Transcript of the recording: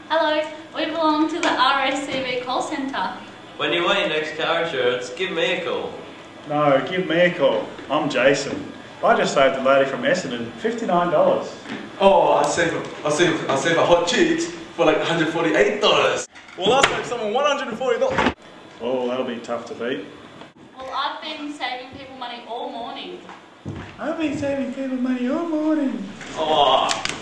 Hello, we belong to the RACV call centre. When you want your next car insurance, give me a call. No, give me a call. I'm Jason. I just saved a lady from Essendon $59. Oh, I save a hot chicks for like $148. Well, I saved someone $140. Oh, that'll be tough to beat. Well, I've been saving people money all morning. I've been saving people money all morning. Oh.